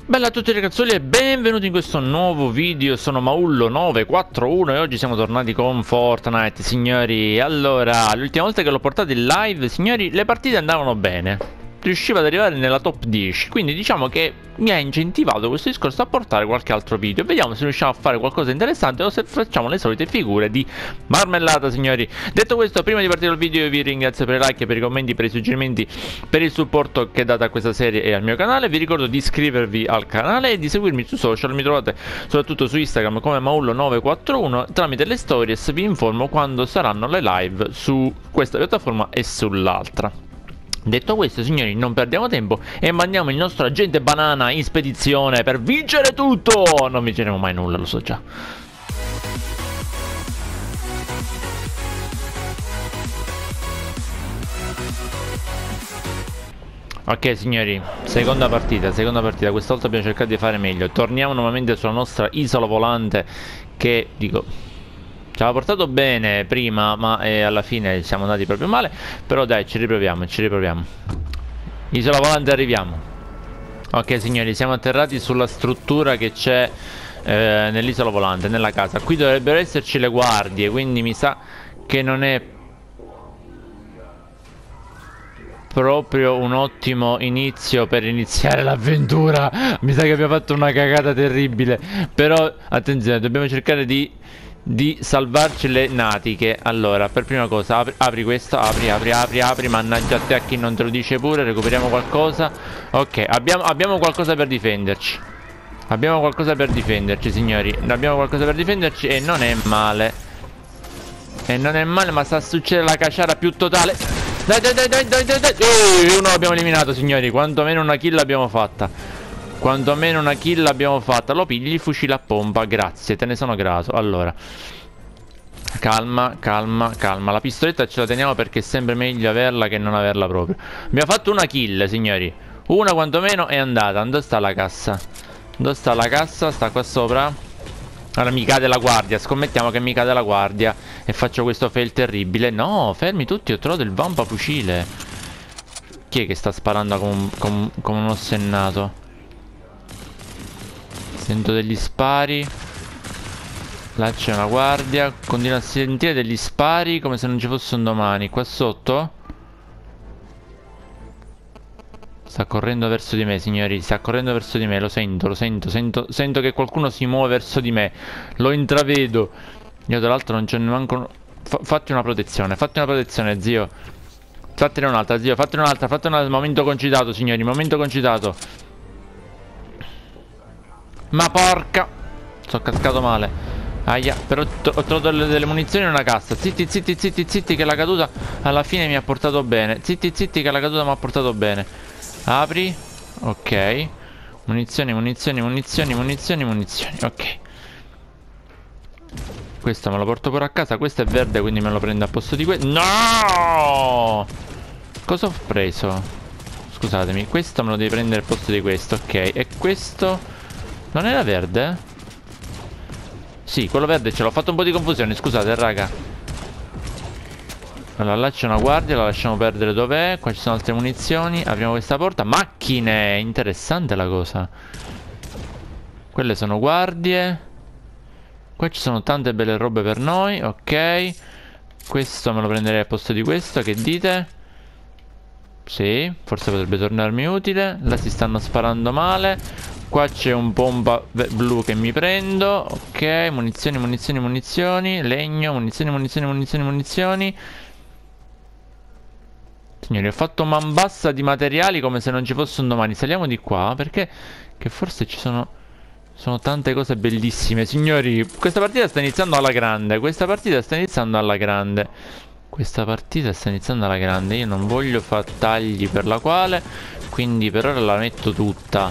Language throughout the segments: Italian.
Bella a tutti ragazzoli e benvenuti in questo nuovo video. Sono Maullo941 e oggi siamo tornati con Fortnite, signori. Allora, l'ultima volta che l'ho portato in live, signori, le partite andavano bene. Riusciva ad arrivare nella top 10, quindi diciamo che mi ha incentivato questo discorso a portare qualche altro video. Vediamo se riusciamo a fare qualcosa di interessante o se facciamo le solite figure di marmellata, signori. Detto questo, prima di partire il video vi ringrazio per i like, per i commenti, per i suggerimenti, per il supporto che date a questa serie e al mio canale. Vi ricordo di iscrivervi al canale e di seguirmi su social. Mi trovate soprattutto su Instagram come Maullo941. Tramite le stories vi informo quando saranno le live su questa piattaforma e sull'altra. Detto questo, signori, non perdiamo tempo e mandiamo il nostro agente banana in spedizione per vincere tutto. Non vinceremo mai nulla, lo so già. Ok signori, seconda partita, questa volta abbiamo cercato di fare meglio. Torniamo nuovamente sulla nostra isola volante che, dico, ci aveva portato bene prima, ma alla fine siamo andati proprio male. Però dai, ci riproviamo, ci riproviamo. Isola volante, arriviamo. Ok signori, siamo atterrati sulla struttura che c'è nell'isola volante, nella casa. Qui dovrebbero esserci le guardie, quindi mi sa che non è proprio un ottimo inizio per iniziare l'avventura. Mi sa che abbiamo fatto una cagata terribile. Però attenzione, dobbiamo cercare di salvarci le natiche. Allora, per prima cosa, apri questo, apri, mannaggia a te a chi non te lo dice pure. Recuperiamo qualcosa. Ok, abbiamo qualcosa per difenderci. Abbiamo qualcosa per difenderci, signori. Abbiamo qualcosa per difenderci e non è male. E non è male, ma sta succedendo la caciara più totale. Dai. Uno l'abbiamo eliminato, signori. Quantomeno una kill l'abbiamo fatta. Quantomeno una kill l'abbiamo fatta. Lo pigli il fucile a pompa. Grazie, te ne sono grato. Allora, calma. La pistoletta ce la teniamo perché è sempre meglio averla che non averla proprio. Abbiamo fatto una kill, signori. Una quantomeno è andata. Dove sta la cassa? Dove sta la cassa? Sta qua sopra. Allora mi cade la guardia. Scommettiamo che mi cade la guardia e faccio questo fail terribile. No, fermi tutti, ho trovato il vampa fucile. Chi è che sta sparando come un ossennato? Sento degli spari. Là c'è una guardia. Continuo a sentire degli spari come se non ci fosse un domani. Qua sotto sta correndo verso di me, signori. Sta correndo verso di me. Lo sento. Sento che qualcuno si muove verso di me. Lo intravedo. Io tra l'altro non ce ne manco. Fatti una protezione, zio. Fattene un'altra, zio. Fattene un'altra. Momento concitato, signori. Momento concitato. Ma porca. Sono cascato male. Aia. Però ho trovato delle munizioni in una cassa. Zitti che la caduta alla fine mi ha portato bene. Zitti che la caduta mi ha portato bene. Apri. Ok. Munizioni. Ok. Questo me lo porto pure a casa. Questo è verde, quindi me lo prendo a posto di questo. No! Cosa ho preso? Scusatemi. Questo me lo devi prendere al posto di questo. Ok. E questo non era verde? Sì, quello verde ce l'ho. Fatto un po' di confusione. Scusate, raga. Allora, là c'è una guardia, la lasciamo perdere dov'è. Qua ci sono altre munizioni. Apriamo questa porta. Macchine! Interessante la cosa. Quelle sono guardie. Qua ci sono tante belle robe per noi. Ok. Questo me lo prenderei al posto di questo. Che dite? Sì, forse potrebbe tornarmi utile. Là si stanno sparando male. Qua c'è un pompa blu che mi prendo. Ok, munizioni. Legno, munizioni. Signori, ho fatto man bassa di materiali come se non ci fosse un domani. Saliamo di qua perché che forse ci sono tante cose bellissime. Signori, questa partita sta iniziando alla grande. Io non voglio far tagli per la quale, quindi per ora la metto tutta.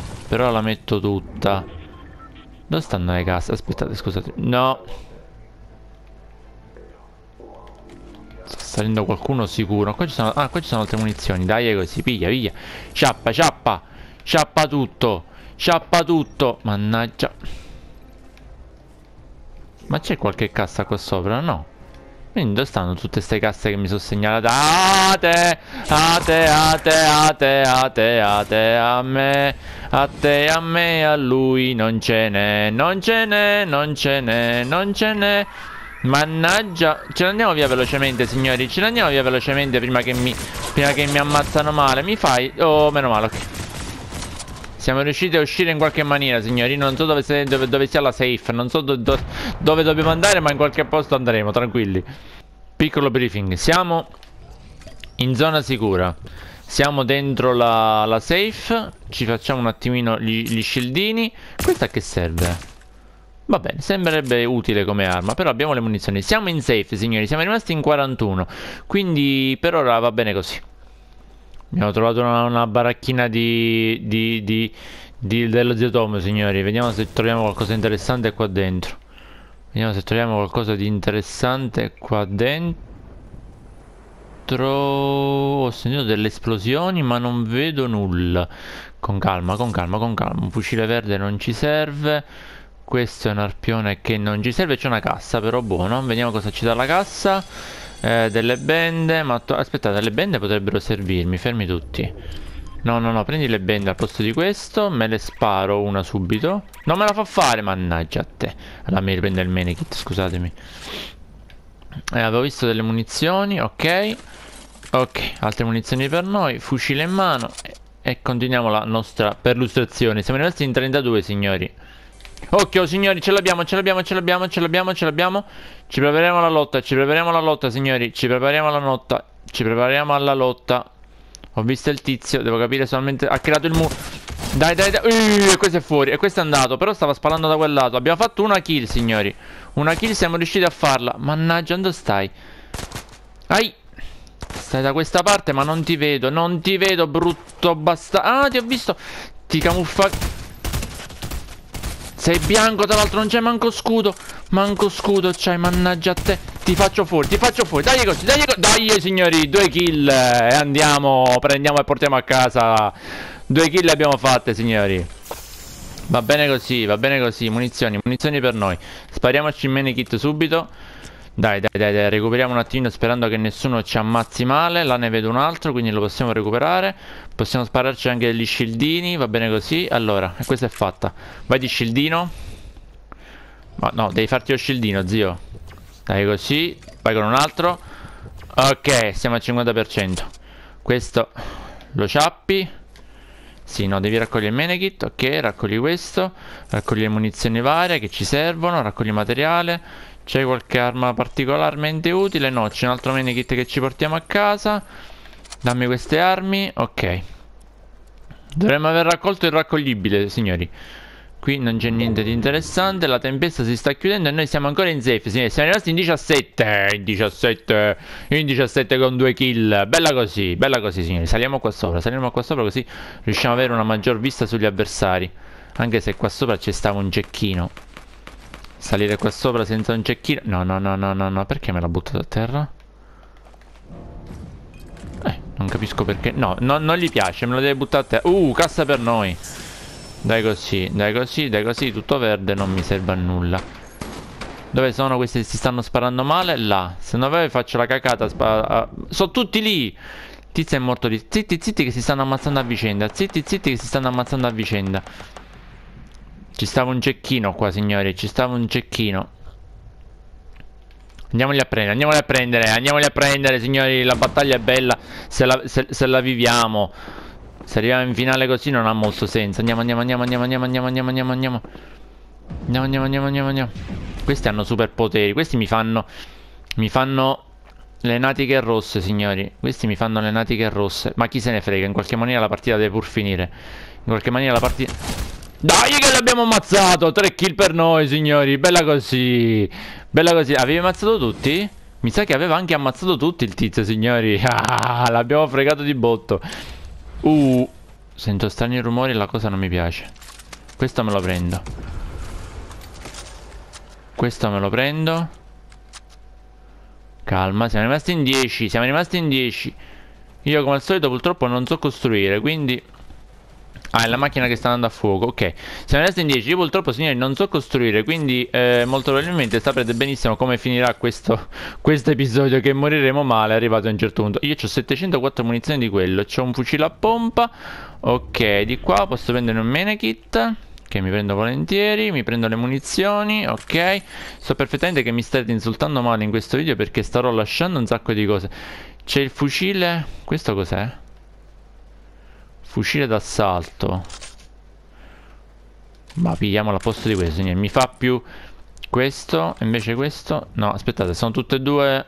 Dove stanno le casse? Aspettate, scusate. No. Sta salendo qualcuno sicuro. Qua ci sono altre munizioni. Dai, è così, piglia. Sciappa tutto. Mannaggia. Ma c'è qualche cassa qua sopra? No. Quindi dove stanno tutte ste casse che mi sono segnalate? A te, a te, a te, a te, a te, a te, a me, a te, a me, a lui non ce n'è, non ce n'è, non ce n'è, non ce n'è. Mannaggia, ce ne andiamo via velocemente, signori. Ce ne andiamo via velocemente prima che mi ammazzano male. Mi fai? Oh, meno male, ok. Siamo riusciti a uscire in qualche maniera, signori. Non so dove sia la safe. Non so dove dobbiamo andare, ma in qualche posto andremo, tranquilli. Piccolo briefing. Siamo in zona sicura. Siamo dentro la safe. Ci facciamo un attimino gli shieldini. Questa a che serve? Va bene, sembrerebbe utile come arma. Però abbiamo le munizioni. Siamo in safe, signori. Siamo rimasti in 41. Quindi per ora va bene così. Abbiamo trovato una baracchina dello zio Tom, signori. Vediamo se troviamo qualcosa di interessante qua dentro. Vediamo se troviamo qualcosa di interessante qua dentro. Ho sentito delle esplosioni, ma non vedo nulla. Con calma, con calma, con calma. Un fucile verde non ci serve. Questo è un arpione che non ci serve. C'è una cassa, però buono. Vediamo cosa ci dà la cassa. Delle bende. Ma aspettate, le bende potrebbero servirmi. Fermi tutti. No, no, no, prendi le bende al posto di questo. Me le sparo una subito. Non me la fa fare, mannaggia a te. Allora mi riprende il menekit, scusatemi. Avevo visto delle munizioni, ok. Ok, altre munizioni per noi. Fucile in mano. E continuiamo la nostra perlustrazione. Siamo rimasti in 32, signori. Occhio, signori, ce l'abbiamo, ce l'abbiamo, ce l'abbiamo, ce l'abbiamo, ce l'abbiamo. Ci prepariamo alla lotta, ci prepariamo alla lotta, signori. Ci prepariamo alla lotta. Ci prepariamo alla lotta. Ho visto il tizio, devo capire solamente. Ha creato il muro. Dai, dai, dai. E questo è fuori. E questo è andato. Però stava sparando da quel lato. Abbiamo fatto una kill, signori. Una kill, siamo riusciti a farla. Mannaggia, dove stai? Ai. Stai da questa parte, ma non ti vedo. Non ti vedo, brutto bastardo. Ah, ti ho visto. Ti camuffa. Sei bianco, tra l'altro non c'è manco scudo. Manco scudo c'hai, mannaggia a te. Ti faccio fuori, ti faccio fuori. Dai così, dai così. Dai signori, 2 kill. E andiamo, prendiamo e portiamo a casa. 2 kill le abbiamo fatte, signori. Va bene così, va bene così. Munizioni, munizioni per noi. Spariamoci in menekit subito. Dai, dai, dai, dai, recuperiamo un attimo sperando che nessuno ci ammazzi male. Là ne vedo un altro, quindi lo possiamo recuperare. Possiamo spararci anche degli shieldini, va bene così. Allora, e questa è fatta. Vai di shieldino. Ma no, devi farti lo shieldino, zio. Dai così, vai con un altro. Ok, siamo al 50%. Questo lo ciappi. Sì, no, devi raccogliere il menekit. Ok, raccogli questo. Raccogli le munizioni varie che ci servono. Raccogli materiale. C'è qualche arma particolarmente utile? No, c'è un altro menekit che ci portiamo a casa. Dammi queste armi. Ok. Dovremmo aver raccolto il raccoglibile, signori. Qui non c'è niente di interessante. La tempesta si sta chiudendo e noi siamo ancora in safe, signori. Siamo rimasti in 17. In 17. In 17 con 2 kill. Bella così, signori. Saliamo qua sopra così riusciamo ad avere una maggior vista sugli avversari. Anche se qua sopra c'è stava un cecchino. Salire qua sopra senza un cecchino. No, no, no, no, no, no. Perché me l'ha buttato a terra? Non capisco perché. No, no, non gli piace, me lo deve buttare a terra. Cassa per noi. Dai così, dai così, dai così. Tutto verde non mi serve a nulla. Dove sono questi che si stanno sparando male? Là. Se non vai faccio la cacata. Sono tutti lì. Tizio è morto lì. Zitti, zitti che si stanno ammazzando a vicenda. Zitti, zitti che si stanno ammazzando a vicenda. Ci stava un cecchino qua, signori. Ci stava un cecchino. Andiamoli a prendere, andiamoli a prendere. Andiamoli a prendere, signori. La battaglia è bella se la viviamo. Se arriviamo in finale così non ha molto senso. Andiamo, andiamo, andiamo, andiamo, andiamo, andiamo, andiamo, andiamo, andiamo. Andiamo, andiamo, andiamo, andiamo, andiamo. Questi hanno superpoteri. Questi mi fanno le natiche rosse, signori. Questi mi fanno le natiche rosse. Ma chi se ne frega, in qualche maniera la partita deve pur finire. In qualche maniera la partita... Dai che l'abbiamo ammazzato. 3 kill per noi, signori. Bella così. Bella così. Avevi ammazzato tutti? Mi sa che aveva anche ammazzato tutti il tizio, signori. Ah, l'abbiamo fregato di botto. Sento strani rumori e la cosa non mi piace. Questo me lo prendo. Questo me lo prendo. Calma, siamo rimasti in 10. Siamo rimasti in 10. Io come al solito purtroppo non so costruire, quindi Ah, è la macchina che sta andando a fuoco, ok. Siamo rimasti in 10. Io purtroppo, signori, non so costruire, quindi molto probabilmente saprete benissimo come finirà questo episodio, che moriremo male arrivato a un certo punto. Io ho 704 munizioni di quello, c'ho un fucile a pompa. Ok, di qua posso prendere un menekit, che mi prendo volentieri, mi prendo le munizioni, ok. So perfettamente che mi state insultando male in questo video perché starò lasciando un sacco di cose. C'è il fucile, questo cos'è? Fucile d'assalto. Ma pigliamolo a posto di questo, signore. Mi fa più questo, invece questo. No, aspettate, sono tutte e due.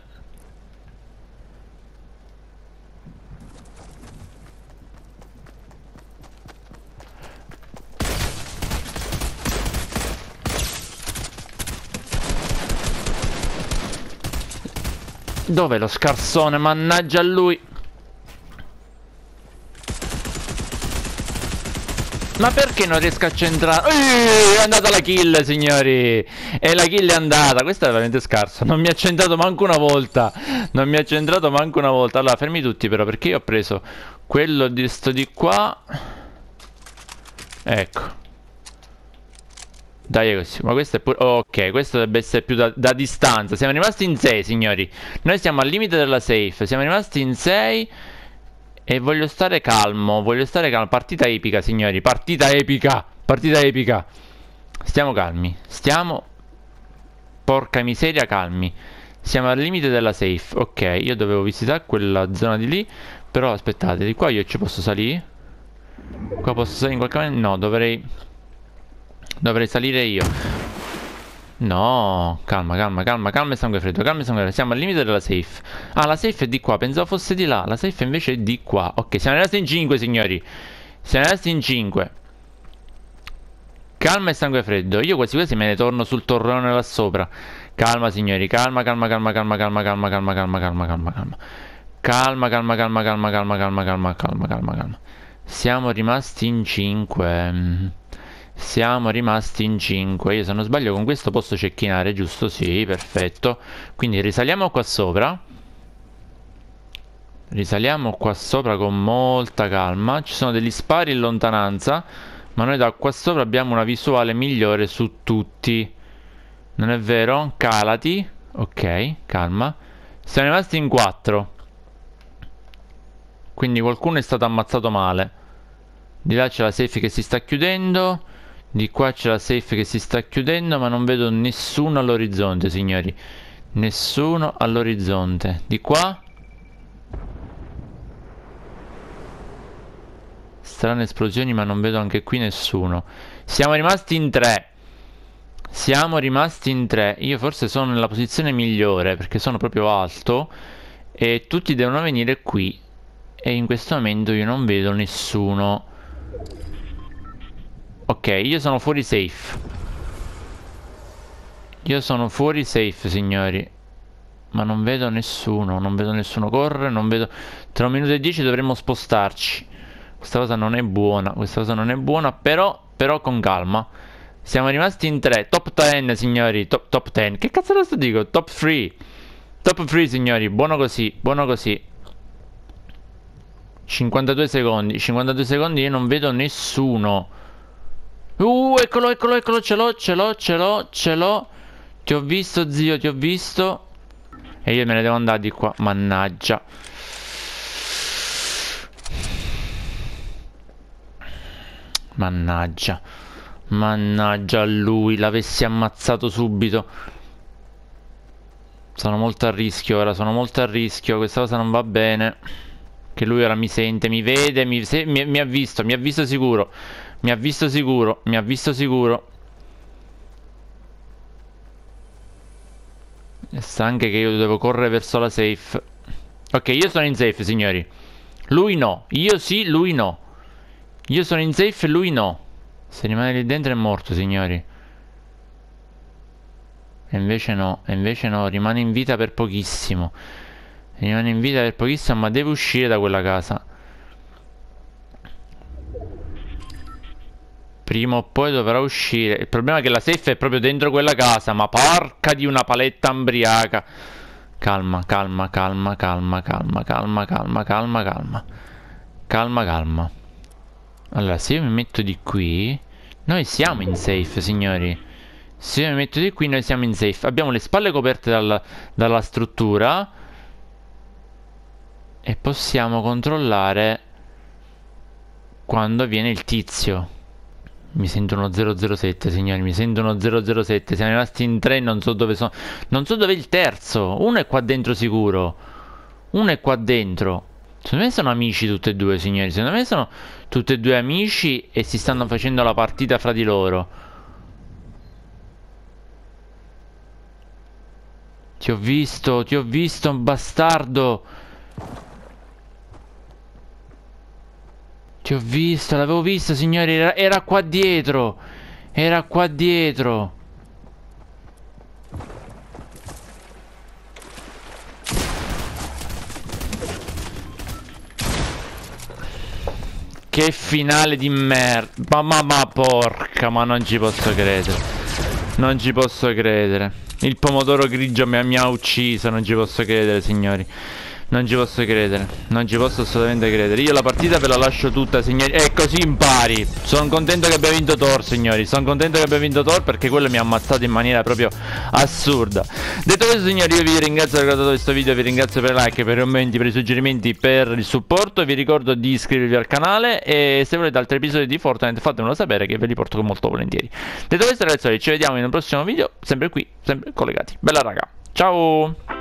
Dov'è lo scarsone? Mannaggia a lui. Ma perché non riesco a centrare? È andata la kill, signori. E la kill è andata. Questo è veramente scarso. Non mi ha centrato manco una volta. Non mi ha centrato manco una volta. Allora, fermi tutti però, perché io ho preso quello di sto di qua. Ecco. Dai così. Ma questo è pure... Ok, questo dovrebbe essere più da distanza. Siamo rimasti in 6, signori. Noi siamo al limite della safe. Siamo rimasti in 6. E voglio stare calmo, partita epica, signori, partita epica, partita epica. Stiamo calmi, stiamo, porca miseria, calmi. Siamo al limite della safe, ok, io dovevo visitare quella zona di lì, però aspettate, di qua io ci posso salire? Qua posso salire in qualche maniera? No, dovrei salire io. No, calma, calma, calma, calma e sangue freddo, calma e sangue freddo. Siamo al limite della safe. Ah, la safe è di qua, pensavo fosse di là. La safe invece è di qua. Ok, siamo rimasti in 5, signori. Siamo rimasti in 5. Calma e sangue freddo. Io quasi quasi me ne torno sul torrone là sopra. Calma, signori, calma, calma, calma, calma, calma, calma, calma, calma, calma, calma, calma. Calma, calma, calma, calma, calma, calma, calma, calma, calma, calma. Siamo rimasti in 5. Siamo rimasti in 5. Io se non sbaglio con questo posso cecchinare, giusto? Sì, perfetto. Quindi risaliamo qua sopra. Risaliamo qua sopra con molta calma. Ci sono degli spari in lontananza, ma noi da qua sopra abbiamo una visuale migliore su tutti. Non è vero? Calati. Ok, calma. Siamo rimasti in 4. Quindi qualcuno è stato ammazzato male. Di là c'è la safe che si sta chiudendo. Di qua c'è la safe che si sta chiudendo, ma non vedo nessuno all'orizzonte, signori. Nessuno all'orizzonte. Di qua? Strane esplosioni, ma non vedo anche qui nessuno. Siamo rimasti in 3. Siamo rimasti in 3. Io forse sono nella posizione migliore, perché sono proprio alto. E tutti devono venire qui. E in questo momento io non vedo nessuno. Ok, io sono fuori safe. Io sono fuori safe, signori. Ma non vedo nessuno. Non vedo nessuno correre. Non vedo... Tra 1 minuto e 10 dovremmo spostarci. Questa cosa non è buona. Questa cosa non è buona. Però con calma. Siamo rimasti in 3. Top 10, signori. Top 10. Che cazzo lo sto dico? Top 3. Top 3, signori. Buono così. Buono così. 52 secondi. 52 secondi. Io non vedo nessuno. Eccolo, eccolo, eccolo, ce l'ho. Ti ho visto, zio, ti ho visto. E io me ne devo andare di qua, mannaggia. Mannaggia. Mannaggia a lui, l'avessi ammazzato subito. Sono molto a rischio ora, sono molto a rischio. Questa cosa non va bene. Che lui ora mi sente, mi vede, mi ha visto sicuro. Mi ha visto sicuro, mi ha visto sicuro. E sa anche che io devo correre verso la safe. Ok, io sono in safe, signori. Lui no, io sì, lui no. Io sono in safe e lui no. Se rimane lì dentro è morto, signori. E invece no, rimane in vita per pochissimo. Rimane in vita per pochissimo, ma deve uscire da quella casa. Prima o poi dovrà uscire. Il problema è che la safe è proprio dentro quella casa. Ma porca di una paletta ambriaca. Calma, calma, calma, calma, calma, calma, calma, calma, calma. Calma, calma. Allora, se io mi metto di qui, noi siamo in safe, signori. Se io mi metto di qui, noi siamo in safe. Abbiamo le spalle coperte dalla struttura. E possiamo controllare quando viene il tizio. Mi sento uno 007, signori. Mi sento uno 007. Siamo rimasti in tre, non so dove sono. Non so dove è il terzo. Uno è qua dentro sicuro. Uno è qua dentro. Secondo me sono amici tutti e due, signori. Secondo me sono tutti e due amici e si stanno facendo la partita fra di loro. Ti ho visto, bastardo. Ti ho visto, l'avevo visto, signori. Era qua dietro. Era qua dietro. Che finale di merda. Ma porca, ma non ci posso credere. Non ci posso credere. Il pomodoro grigio mi ha ucciso. Non ci posso credere, signori. Non ci posso credere. Non ci posso assolutamente credere. Io la partita ve la lascio tutta, signori. E così impari. Sono contento che abbia vinto Thor, signori. Sono contento che abbia vinto Thor, perché quello mi ha ammazzato in maniera proprio assurda. Detto questo, signori, io vi ringrazio per aver guardato questo video. Vi ringrazio per i like, per i commenti, per i suggerimenti, per il supporto. Vi ricordo di iscrivervi al canale. E se volete altri episodi di Fortnite, fatemelo sapere, che ve li porto molto volentieri. Detto questo, ragazzi, ci vediamo in un prossimo video. Sempre qui, sempre collegati. Bella raga. Ciao.